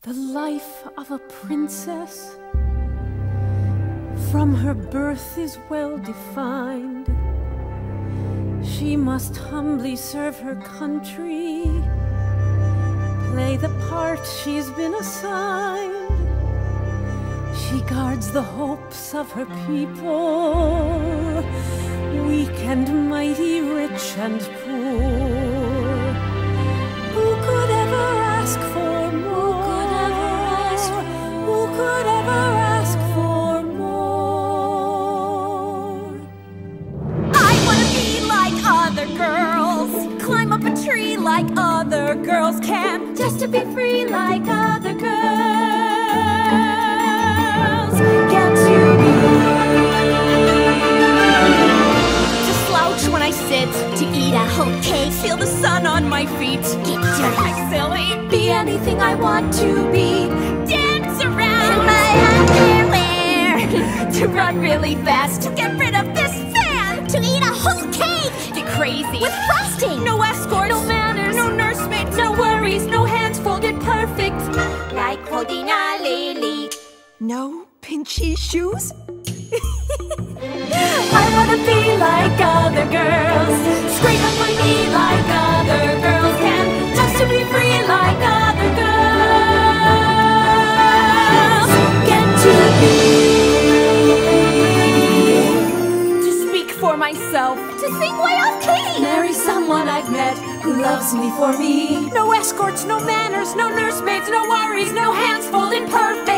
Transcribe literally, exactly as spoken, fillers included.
The life of a princess from her birth is well defined. She must humbly serve her country, play the part she's been assigned. She guards the hopes of her people, weak and mighty, rich and poor. Who could ever ask for more? Who could ever ask for more? I wanna be like other girls, climb up a tree like other girls can, just to be free like other girls. Get to be to slouch when I sit, to eat a whole cake, feel the sun on my feet, get dirty, silly, be anything I want to be, dance around in my underwear, to run really fast, to get rid of this fan, to eat a whole cake, get crazy with frosting, no escorts, no manners, no nursemaids, no worries, no hands folded perfect, like holding a lily. No pinchy shoes? I wanna be like other girls, scrape up my knee like other girls can, just to be free like other girls. Get to be, to speak for myself, to sing way off key, marry someone I've met who loves me for me. No escorts, no manners, no nursemaids, no worries, no hands folded perfect.